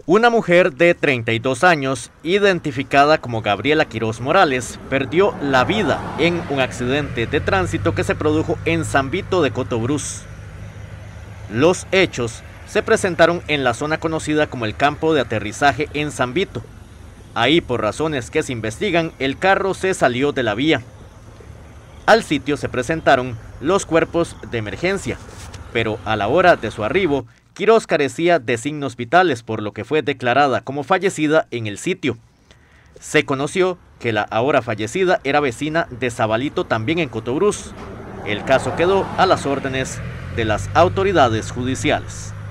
Una mujer de 32 años, identificada como Gabriela Quiroz Morales, perdió la vida en un accidente de tránsito que se produjo en San Vito de Cotobruz. Los hechos se presentaron en la zona conocida como el campo de aterrizaje en San Vito. Ahí, por razones que se investigan, el carro se salió de la vía. Al sitio se presentaron los cuerpos de emergencia, pero a la hora de su arribo, Quiroz carecía de signos vitales, por lo que fue declarada como fallecida en el sitio. Se conoció que la ahora fallecida era vecina de Zabalito, también en Cotobruz. El caso quedó a las órdenes de las autoridades judiciales.